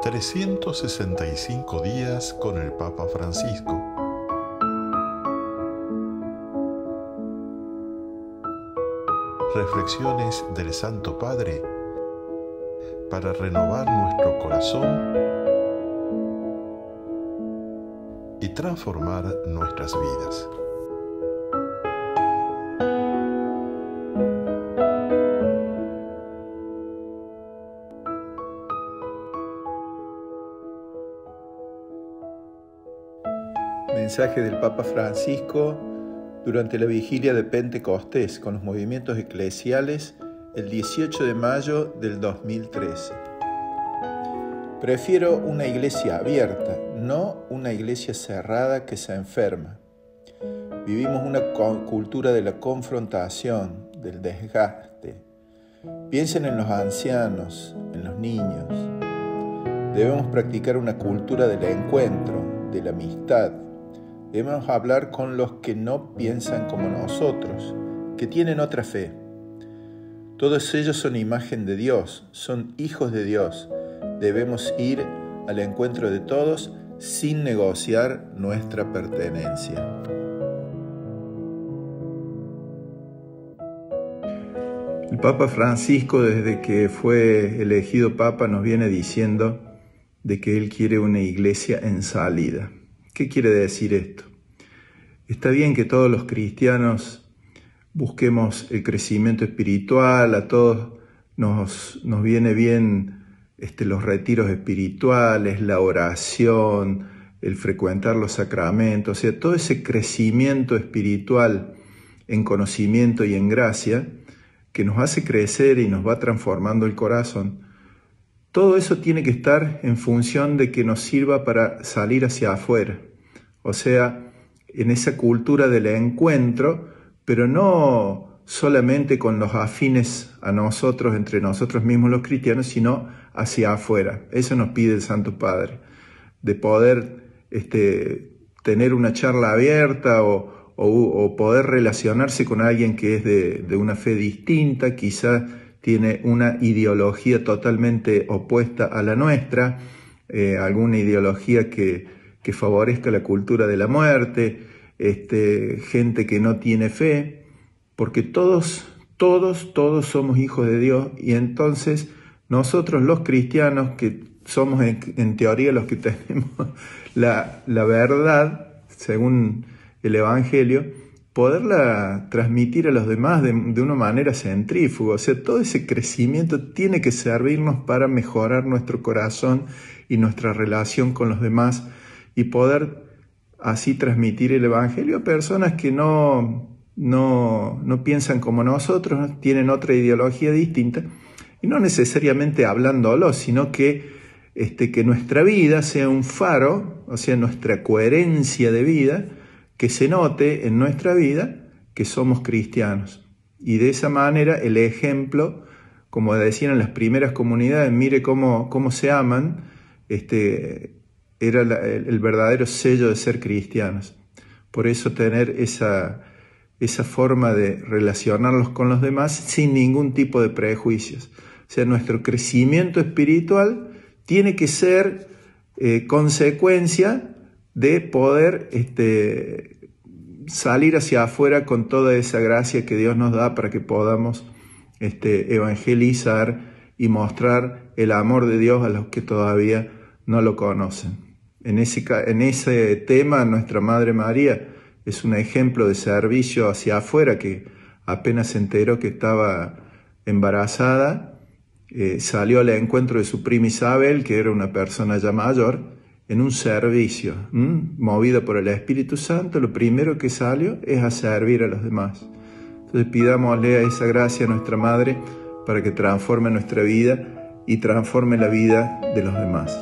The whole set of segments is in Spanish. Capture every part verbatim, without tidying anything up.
trescientos sesenta y cinco días con el Papa Francisco. Reflexiones del Santo Padre para renovar nuestro corazón y transformar nuestras vidas. Mensaje del Papa Francisco durante la vigilia de Pentecostés con los movimientos eclesiales el dieciocho de mayo del dos mil trece. Prefiero una iglesia abierta, no una iglesia cerrada que se enferma. Vivimos una cultura de la confrontación, del desgaste. Piensen en los ancianos, en los niños. Debemos practicar una cultura del encuentro, de la amistad. Debemos hablar con los que no piensan como nosotros, que tienen otra fe. Todos ellos son imagen de Dios, son hijos de Dios. Debemos ir al encuentro de todos sin negociar nuestra pertenencia. El Papa Francisco, desde que fue elegido Papa, nos viene diciendo de que él quiere una iglesia en salida. ¿Qué quiere decir esto? Está bien que todos los cristianos busquemos el crecimiento espiritual, a todos nos, nos viene bien este, los retiros espirituales, la oración, el frecuentar los sacramentos, o sea, todo ese crecimiento espiritual en conocimiento y en gracia que nos hace crecer y nos va transformando el corazón. Todo eso tiene que estar en función de que nos sirva para salir hacia afuera. O sea, en esa cultura del encuentro, pero no solamente con los afines a nosotros, entre nosotros mismos los cristianos, sino hacia afuera. Eso nos pide el Santo Padre, de poder este, tener una charla abierta o, o, o poder relacionarse con alguien que es de, de una fe distinta, quizá tiene una ideología totalmente opuesta a la nuestra, eh, alguna ideología que, que favorezca la cultura de la muerte, este, gente que no tiene fe, porque todos, todos, todos somos hijos de Dios y entonces nosotros los cristianos, que somos en, en teoría los que tenemos la, la verdad, según el Evangelio, poderla transmitir a los demás de, de una manera centrífuga. O sea, todo ese crecimiento tiene que servirnos para mejorar nuestro corazón y nuestra relación con los demás y poder así transmitir el Evangelio a personas que no, no, no piensan como nosotros, tienen otra ideología distinta, y no necesariamente hablándolo, sino que, este, que nuestra vida sea un faro, o sea, nuestra coherencia de vida, que se note en nuestra vida que somos cristianos. Y de esa manera el ejemplo, como decían en las primeras comunidades, mire cómo, cómo se aman, este, era la, el, el verdadero sello de ser cristianos. Por eso tener esa, esa forma de relacionarlos con los demás sin ningún tipo de prejuicios. O sea, nuestro crecimiento espiritual tiene que ser eh, consecuencia de poder este, salir hacia afuera con toda esa gracia que Dios nos da para que podamos este, evangelizar y mostrar el amor de Dios a los que todavía no lo conocen. En ese, en ese tema, nuestra Madre María es un ejemplo de servicio hacia afuera, que apenas se enteró que estaba embarazada, eh, salió al encuentro de su prima Isabel, que era una persona ya mayor, en un servicio, ¿m? movida por el Espíritu Santo. Lo primero que salió es a servir a los demás. Entonces pidámosle a esa gracia a nuestra Madre para que transforme nuestra vida y transforme la vida de los demás.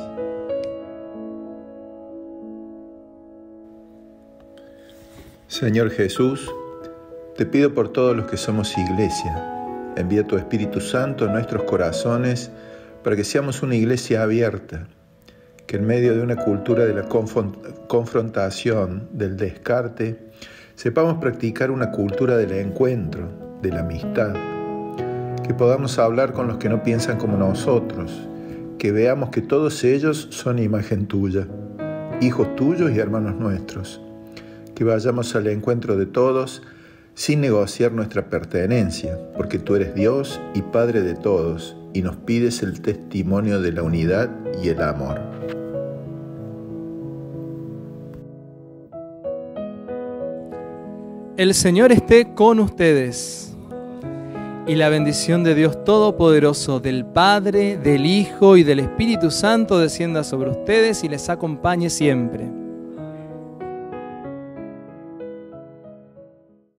Señor Jesús, te pido por todos los que somos iglesia. Envía tu Espíritu Santo a nuestros corazones para que seamos una iglesia abierta, que en medio de una cultura de la confrontación, del descarte, sepamos practicar una cultura del encuentro, de la amistad, que podamos hablar con los que no piensan como nosotros, que que veamos que todos ellos son imagen tuya, hijos tuyos y hermanos nuestros. Que vayamos al encuentro de todos sin negociar nuestra pertenencia, porque tú eres Dios y Padre de todos, y nos pides el testimonio de la unidad y el amor. El Señor esté con ustedes. Y la bendición de Dios Todopoderoso, del Padre, del Hijo y del Espíritu Santo descienda sobre ustedes y les acompañe siempre.